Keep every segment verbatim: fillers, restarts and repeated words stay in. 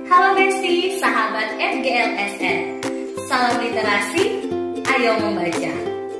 Halo Besti, sahabat F G L S N. Salam literasi, ayo membaca.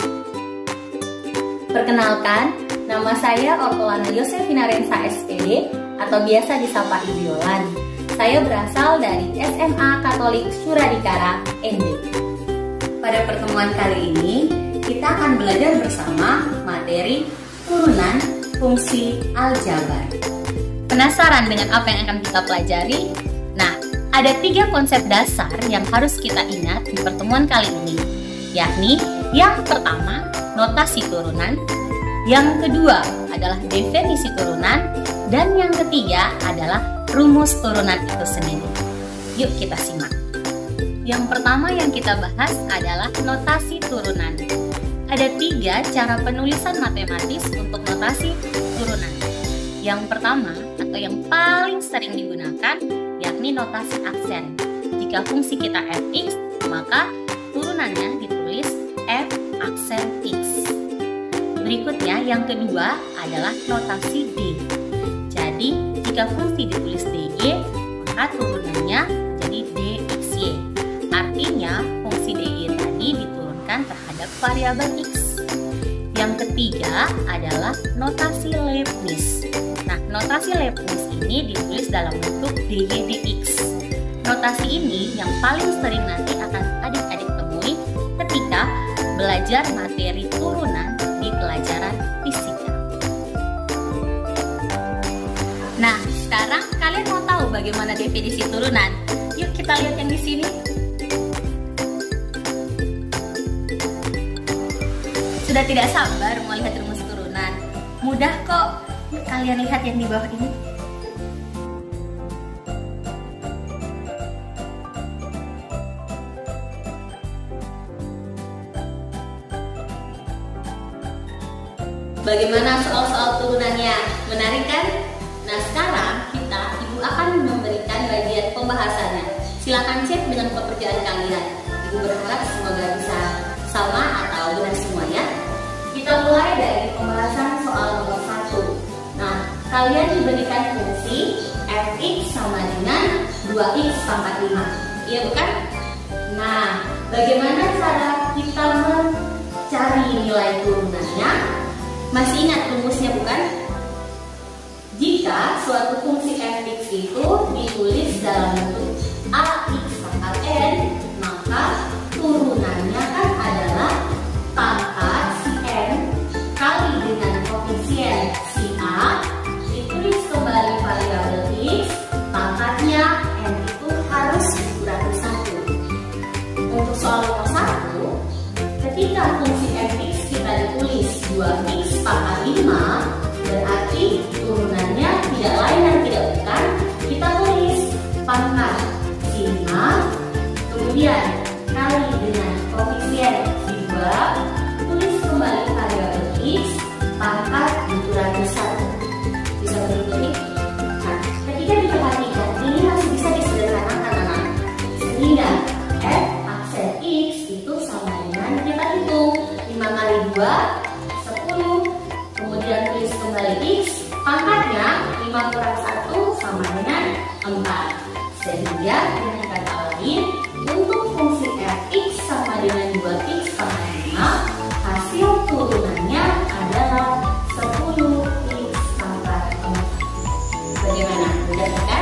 Perkenalkan, nama saya Ortolana Yosefina Rensa S P D atau biasa disapa Ibu Yolan. Saya berasal dari S M A Katolik Suradikara N B. Pada pertemuan kali ini, kita akan belajar bersama materi turunan fungsi aljabar. Penasaran dengan apa yang akan kita pelajari? Nah, ada tiga konsep dasar yang harus kita ingat di pertemuan kali ini, yakni yang pertama, notasi turunan, yang kedua adalah definisi turunan, dan yang ketiga adalah rumus turunan itu sendiri. Yuk kita simak. Yang pertama yang kita bahas adalah notasi turunan. Ada tiga cara penulisan matematis untuk notasi turunan. Yang pertama atau yang paling sering digunakan yakni notasi aksen. Jika fungsi kita f(x), maka turunannya ditulis f aksen x. Berikutnya yang kedua adalah notasi d. Jadi jika fungsi ditulis dy, maka turunannya jadi dxy. Artinya fungsi dy tadi diturunkan terhadap variabel x. Yang ketiga adalah notasi Leibniz. Nah, notasi Leibniz ini ditulis dalam bentuk dy dx. Notasi ini yang paling sering nanti akan adik-adik temui ketika belajar materi turunan di pelajaran fisika. Nah, sekarang kalian mau tahu bagaimana definisi turunan? Yuk kita lihat yang di sini. Sudah tidak sabar mau lihat rumus turunan? Mudah kok. Yuk kalian lihat yang di bawah ini. Bagaimana soal-soal turunannya? Menarik kan? Nah sekarang kita, Ibu akan memberikan bagian pembahasannya. Silakan cek dengan pekerjaan kalian. Ibu berharap semoga bisa sama atau benar semua ya. Kita mulai dari pembahasan soal nomor satu. Nah, kalian diberikan fungsi f(x) sama dengan dua x pangkat lima. Iya bukan? Nah, bagaimana cara kita mencari nilai turunannya? Masih ingat rumusnya bukan? Jika suatu fungsi f(x) itu ditulis dalam bentuk ax pangkat n, maka turunannya kan adalah pangkat si n kali dengan koefisien si a, ditulis kembali variabel x, pangkatnya n itu harus dikurangi satu. Untuk soal nomor satu, ketika fungsi f(x) kita ditulis dua x pangkat lima, berarti turunannya tidak lain dan tidak bukan, kita tulis pangkat si lima, kemudian kali dengan koefisien si dua, tulis kembali variabel x, pangkat dikurangi satu. Bisa mengikuti? Nah, ketika diperhatikan, ini masih bisa disederhanakan anak. Sehingga f aksen x itu sama dengan kita hitung lima kali dua, sepuluh. Kemudian tulis kembali x, pangkatnya lima kurang satu sama dengan empat. Sehingga dengan kata lain, untuk fungsi f(x) sama dengan dua x pangkat lima, hasil turunannya adalah sepuluh x pangkat empat. Bagaimana? Mudah kan?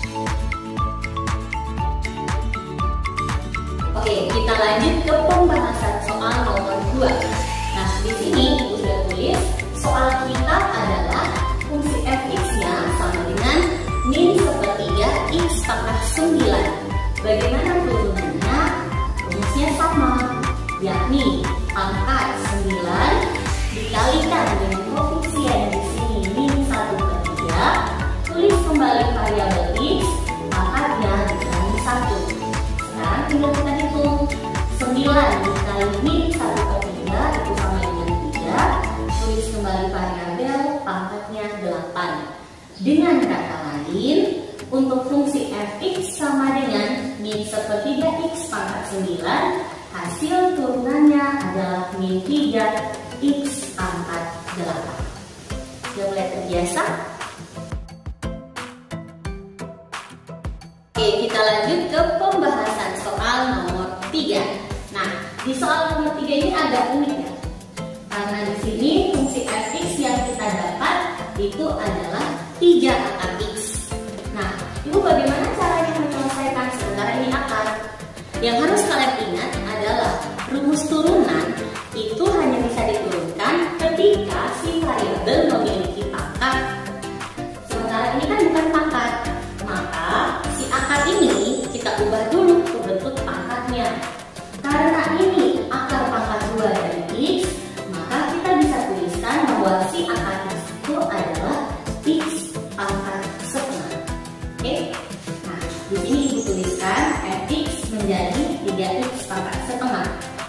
Oke, kita lanjut ke pembahasan soal nomor dua. Nah, di sini Ibu sudah tulis soal kita adalah fungsi f(x)-nya sama dengan min sepertiga x pangkat sembilan. Bagaimana turunannya? Rumusnya sama, yakni pangkat sembilan dikalikan dengan koefisien di sini min satu per tiga, tulis kembali variabel x, pangkatnya dikurangi satu. Sekarang tinggal kita hitung, sembilan dikali min satu per tiga itu sama dengan tiga, tulis kembali variabel, pangkatnya delapan. Dengan kata lain, untuk fungsi f(x) sama dengan min sepertiga x pangkat sembilan, hasil turunannya adalah min tiga x pangkat delapan. Sudah mulai terbiasa? Oke, kita lanjut ke pembahasan soal nomor tiga. Nah, di soal nomor tiga ini agak unik ya. Karena di sini fungsi f(x) yang kita dapat itu adalah tiga akar x. Nah, Ibu bagaimana caranya menyelesaikan sementara ini akar? Yang harus kalian ingat adalah rumus turunan itu hanya bisa diturunkan ketika si variabel memiliki pangkat. Sementara ini kan bukan pangkat, maka si akar ini kita ubah dulu ke bentuk pangkatnya. Karena ini akar pangkat dua dari x, maka kita bisa tuliskan bahwa si akar x itu adalah x pangkat setengah. Oke? Nah, di sini Ibu tuliskan f(x) menjadi tiga x pangkat setengah.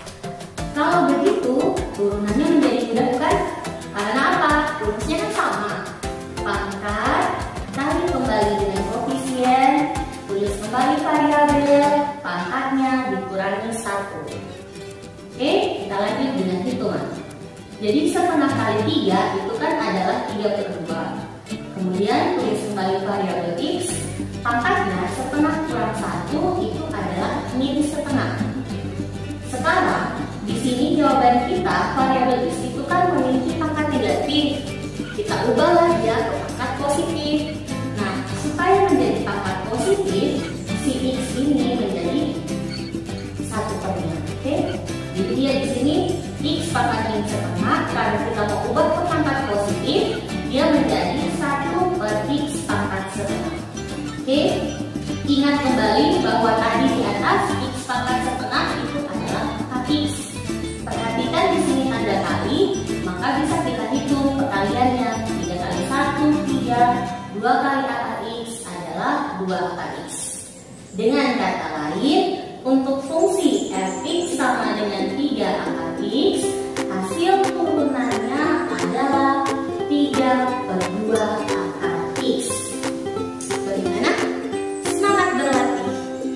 Kalau begitu, turunannya menjadi mudah bukan? Karena apa? Rumusnya kan sama. Pangkat, tarik kembali dengan koefisien, tulis kembali variabel, pangkatnya dikurangi satu. Oke, kita lanjut dengan hitungan. Jadi setengah kali tiga itu kan adalah tiga per dua. Kemudian tulis kembali variabel x, pangkatnya setengah kurang satu itu adalah min setengah. Sekarang di sini jawaban kita variabel x itu kan memiliki pangkat negatif. Kita ubahlah dia ke pangkat positif. Nah, supaya menjadi pangkat positif, si x ini menjadi satu per lima. Oke? Jadi dia di sini x pangkat min setengah, karena kita mau ubah ke pangkat positif, dia menjadi satu per x pangkat setengah. Oke? Ingat kembali bahwa tadi di atas x pangkat setengah itu adalah pangkat x. Perhatikan di sini tanda kali, maka bisa kita hitung perkaliannya. tiga kali satu, tiga, dua kali akar x adalah dua akar x. Dengan kata lain, untuk fungsi f(x) sama dengan tiga akar x, hasil turunannya adalah tiga per dua akar x. Bagaimana? Semangat berlatih!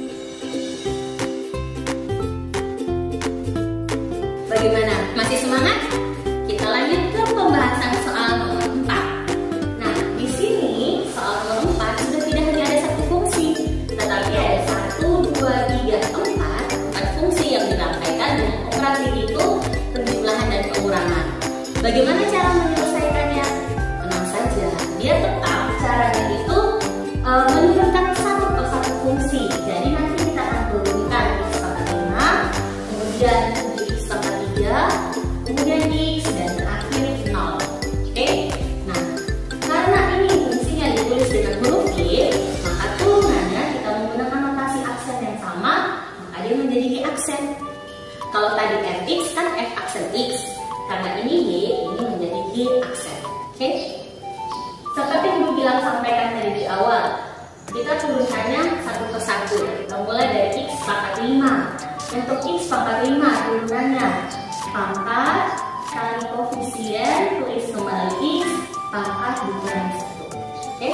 Bagaimana? Masih semangat? Kita lanjut ke pembahasan soal nomor empat. Nah, di sini soal nomor empat sudah tidak hanya ada satu fungsi, tetapi ada satu, dua, tiga, empat, empat fungsi yang dirangkaikan dengan operasi itu penjumlahan dan pengurangan. Bagaimana cara menyelesaikannya? Tenang saja, dia tetap caranya itu e, menurunkan satu per satu fungsi. Jadi nanti kita akan turunkan x pangkat lima, kemudian kemudian x dan terakhir nol. Oke? Nah, karena ini fungsinya ditulis dengan huruf y, maka turunannya kita menggunakan notasi aksen yang sama, maka dia menjadi y aksen. Kalau tadi f(x) kan f aksen x, karena ini y, ini menjadi y aksen. Oke? Seperti yang Ibu bilang sampaikan tadi di awal, kita turunkannya satu per satu. Kita mulai dari x pangkat lima. Untuk x pangkat lima turunannya pangkat kali koefisien, tulis kembali x, pangkat dikurangi satu. Oke?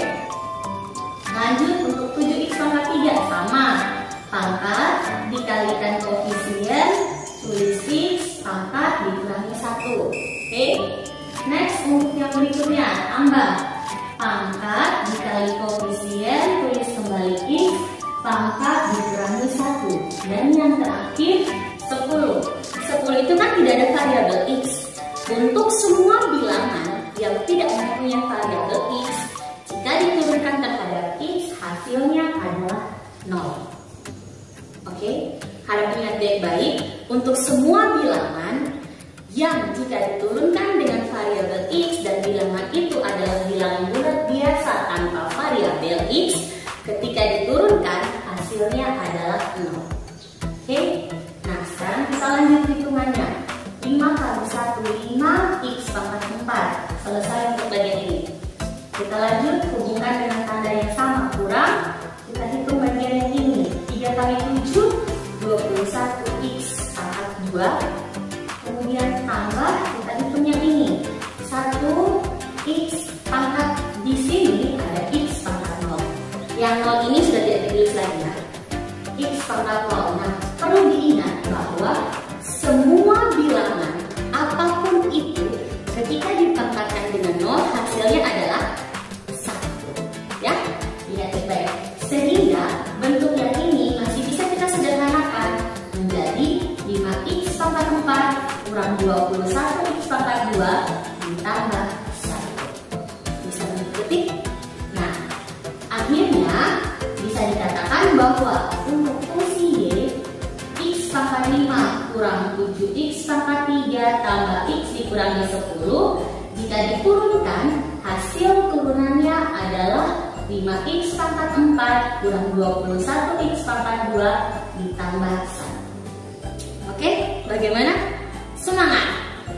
Lanjut untuk tujuh x pangkat tiga, sama. Pangkat dikalikan koefisien, tulis x, pangkat dikurangi satu. Oke? Next, untuk yang berikutnya, tambah. Pangkat dikali koefisien, tulis kembali x, pangkat dikurangi satu. Dan yang terakhir, sepuluh. sepuluh itu kan tidak ada variabel x. Untuk semua bilangan yang tidak mempunyai variabel x, jika diturunkan terhadap x, hasilnya adalah nol. Oke? Harap ingat baik-baik, untuk semua bilangan yang jika diturunkan dengan variabel x dan bilangan itu adalah bilangan bulat biasa tanpa variabel x, ketika diturunkan hasilnya adalah nol. Oke? Nah, sekarang kita lanjut hitungannya. lima kali satu, lima, x pangkat empat. Selesai untuk bagian ini. Kita lanjut hubungkan dengan tanda yang sama, kurang. Kita hitung bagian yang ini. tiga kali tujuh, dua puluh satu x pangkat dua. Kemudian tambah, kita hitung yang ini. satu x pangkat, di sini ada x pangkat nol. Yang nol ini sudah tidak ditulis lagi ya. X pangkat nol. Nah, perlu diingat bahwa semua bilangan apapun itu ketika dipangkatkan dengan nol hasilnya adalah satu. Ya, lihat baik. Sehingga bentuk yang ini bisa dikatakan bahwa untuk fungsi Y, X pangkat lima kurang tujuh X pangkat tiga tambah X dikurangi sepuluh, jika dikurunkan, hasil turunannya adalah lima X pangkat empat kurang dua puluh satu X pangkat dua ditambah satu. Oke, bagaimana? Semangat!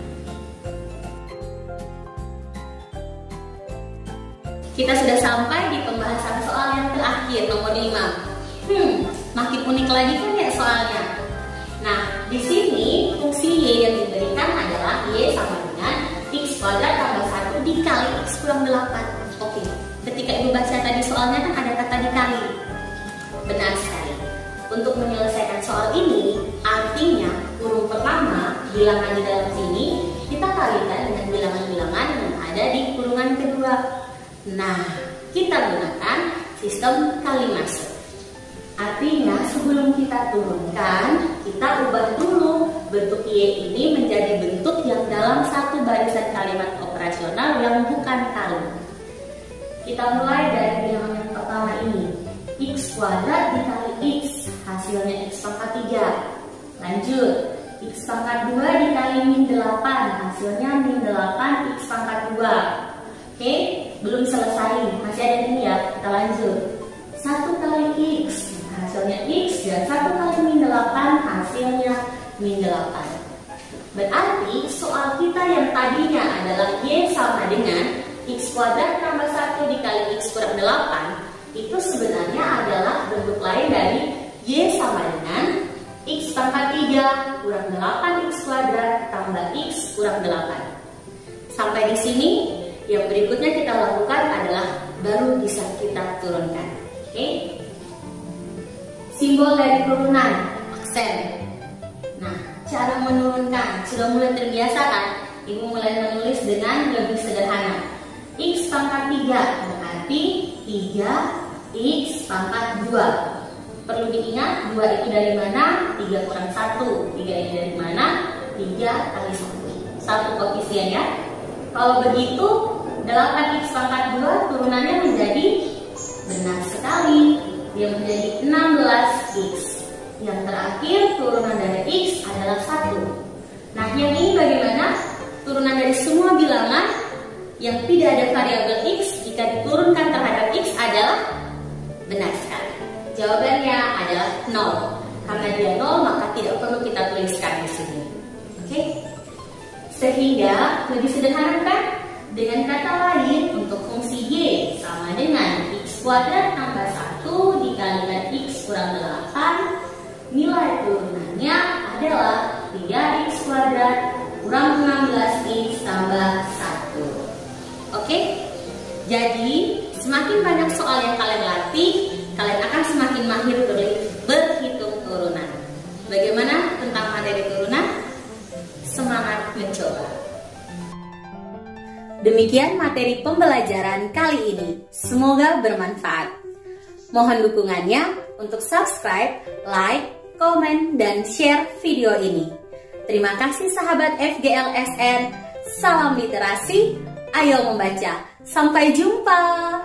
Kita sudah sampai di pembahasan soal yang terakhir, nomor lima. Hmm, makin unik lagi kan ya soalnya. Nah, di sini fungsi Y yang diberikan adalah Y sama dengan X kuadrat tambah satu dikali X kurang delapan. Oke, ketika Ibu baca tadi soalnya kan ada kata dikali. Benar sekali. Untuk menyelesaikan soal ini, artinya kurung pertama, bilangan di dalam sini, kita kalikan dengan bilangan-bilangan yang ada di kurungan kedua. Nah, kita gunakan sistem kali masuk. Artinya sebelum kita turunkan, kita ubah dulu bentuk Y ini menjadi bentuk yang dalam satu barisan kalimat operasional yang bukan kali. Kita mulai dari bilangan yang pertama ini. X kuadrat dikali X, hasilnya X pangkat tiga. Lanjut, X pangkat dua dikali min delapan, hasilnya min delapan X pangkat dua. Oke, belum selesai, masih ada ini ya, kita lanjut. satu kali X, hasilnya X, dan satu kali min delapan, hasilnya min delapan. Berarti soal kita yang tadinya adalah Y sama dengan X kuadrat tambah satu dikali X kurang delapan, itu sebenarnya adalah bentuk lain dari Y sama dengan X pangkat tiga kurang delapan X kuadrat tambah X kurang delapan. Sampai di sini, yang berikutnya kita lakukan adalah baru bisa kita turunkan. Oke? Simbol dari turunan, aksen. Nah, cara menurunkan sudah mulai terbiasa kan? Ibu mulai menulis dengan lebih sederhana. X pangkat tiga berarti tiga X pangkat dua. Perlu diingat, dua itu dari mana? tiga kurang satu. tiga ini dari mana? tiga kali satu. Satu koefisien ya. Kalau begitu, delapan X pangkat dua turunannya menjadi benar sekali. Dia menjadi enam belas X. Yang terakhir turunan dari X adalah satu. Nah, yang ini bagaimana? Turunan dari semua bilangan yang tidak ada variabel X jika diturunkan terhadap X adalah benar sekali. Jawabannya adalah nol. Karena dia nol, maka tidak perlu kita tuliskan di sini. Oke? Sehingga lebih sederhana kan? Dengan kata lain, untuk fungsi Y sama dengan X kuadrat tambah satu dikalikan X kurang delapan, nilai turunannya adalah tiga X kuadrat kurang enam belas X tambah satu. Oke? Jadi, semakin banyak soal yang kalian latih, kalian akan semakin mahir berhitung turunan. Bagaimana tentang materi turunan? Semangat mencoba. Demikian materi pembelajaran kali ini. Semoga bermanfaat. Mohon dukungannya untuk subscribe, like, komen, dan share video ini. Terima kasih sahabat F G L S N. Salam literasi, ayo membaca. Sampai jumpa.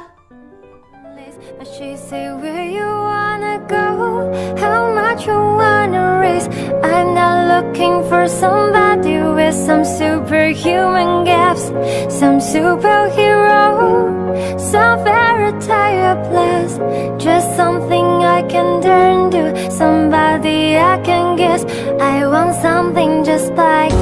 But she say, where you wanna go? How much you wanna raise? I'm not looking for somebody with some superhuman gifts, some superhero, some fairy tale plus. Just something I can turn to, somebody I can guess. I want something just like